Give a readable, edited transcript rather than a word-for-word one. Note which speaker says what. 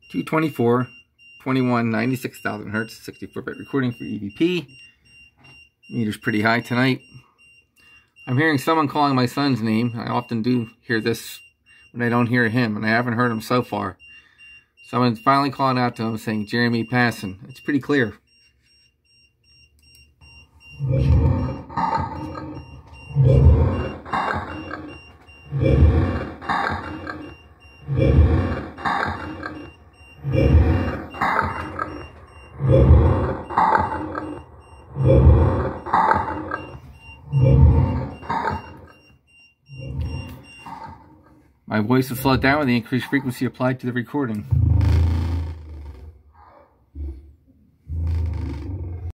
Speaker 1: 224, 21, 96,000 hertz, 64-bit recording for EVP. Meter's pretty high tonight. I'm hearing someone calling my son's name. I often do hear this when I don't hear him, and I haven't heard him so far. Someone's finally calling out to him saying, Jeremy Passon. It's pretty clear. My voice will slow down with the increased frequency applied to the recording.